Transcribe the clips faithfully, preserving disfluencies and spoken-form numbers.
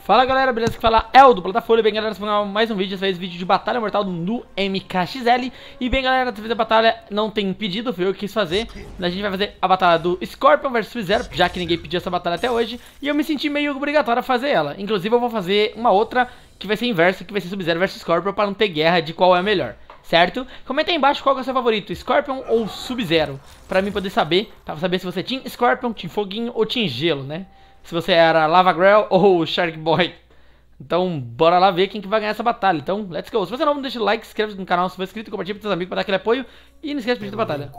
Fala galera, beleza? Que fala é o do Platafolha. Bem galera, vamos mais um vídeo, dessa vez vídeo de batalha mortal no M K X L. E bem galera, dessa vez a batalha não tem pedido, foi eu que quis fazer. A gente vai fazer a batalha do Scorpion versus Sub-Zero, já que ninguém pediu essa batalha até hoje. E eu me senti meio obrigatório a fazer ela. Inclusive eu vou fazer uma outra que vai ser inversa, que vai ser Sub-Zero versus Scorpion, para não ter guerra de qual é melhor, certo? Comenta aí embaixo qual é o seu favorito, Scorpion ou Sub-Zero, pra mim poder saber, pra saber se você tinha Scorpion, tinha Foguinho ou tinha Gelo, né? Se você era Lava Girl ou Shark Boy. Então, bora lá ver quem que vai ganhar essa batalha. Então, let's go. Se você não, deixa o like, se inscreve no canal, se for inscrito, compartilha com seus amigos pra dar aquele apoio. E não esquece de pedir a batalha.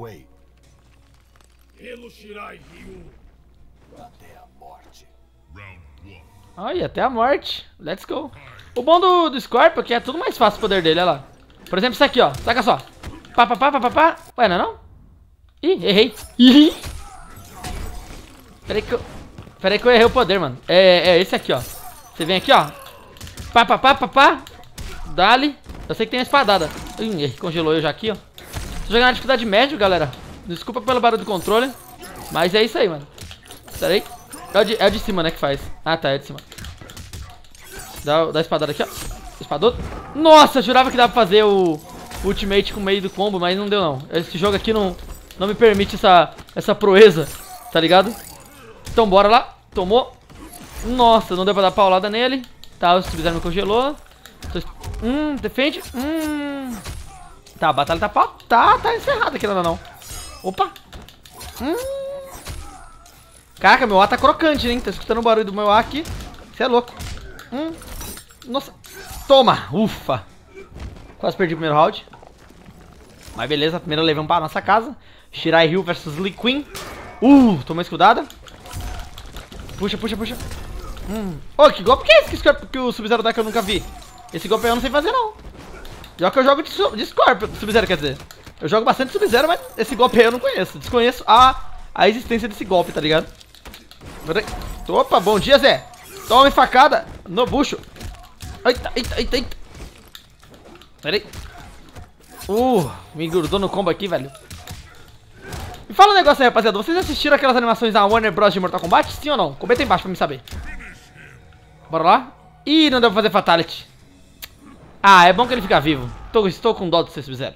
Até a morte. Olha, até a morte. Let's go. O bom do, do Scorpion é que é tudo mais fácil o poder dele, olha lá. Por exemplo, isso aqui, ó. Saca só. Pá, pá, pá, pá, pá, pá. Ué, não é não? Ih, errei. Ih. Peraí que eu... Peraí que eu errei o poder, mano. É, é esse aqui, ó. Você vem aqui, ó. Pá, pá, pá, pá, pá. Dali. Eu sei que tem uma espadada. Ih, congelou eu já aqui, ó. Tô jogando na dificuldade média, galera. Desculpa pelo barulho do controle. Mas é isso aí, mano. Pera aí. É o de, é o de cima, né, que faz. Ah, tá, é de cima. Dá, dá a espadada aqui, ó. Espadou. Nossa, eu jurava que dava pra fazer o ultimate com o meio do combo, mas não deu, não. Esse jogo aqui não, não me permite essa, essa proeza, tá ligado? Então bora lá. Tomou. Nossa, não deu pra dar paulada nele. Tá, o Sub-Zero me congelou. Hum, defende. Hum. Tá, a batalha tá pau. Tá, tá encerrada aqui, não, não. Opa. Hum. Caraca, meu A tá crocante, hein? Tá escutando o barulho do meu A aqui. Você é louco. Hum. Nossa. Toma. Ufa. Quase perdi o primeiro round. Mas beleza, primeiro levamos pra nossa casa. Shirai Ryu versus Lee Queen. Uh, tomou escudada. Puxa, puxa, puxa. Hum. Ô, que golpe que é esse que, que o Sub-Zero dá que eu nunca vi? Esse golpe eu não sei fazer, não. Já que eu jogo de, de Scorpion, Sub-Zero, quer dizer. Eu jogo bastante Sub-Zero, mas esse golpe aí eu não conheço. Desconheço a, a existência desse golpe, tá ligado? Opa, bom dia, Zé. Toma facada no bucho. Eita, eita, eita, eita. Pera aí. Uh, me grudou no combo aqui, velho. Me fala um negócio aí, rapaziada. Vocês assistiram aquelas animações da Warner Bros de Mortal Kombat? Sim ou não? Comenta aí embaixo pra me saber. Bora lá. Ih, não deu pra fazer Fatality. Ah, é bom que ele fica vivo. Tô, estou com dó do Sub-Zero.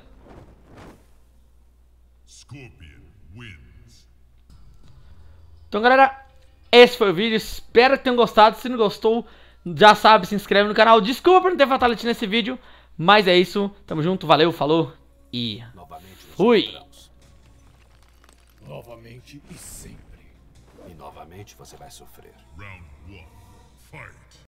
Então, galera, esse foi o vídeo. Espero que tenham gostado. Se não gostou, já sabe, se inscreve no canal. Desculpa por não ter Fatality nesse vídeo. Mas é isso. Tamo junto, valeu, falou e fui. Novamente e sempre. E novamente você vai sofrer. Round one. Fight.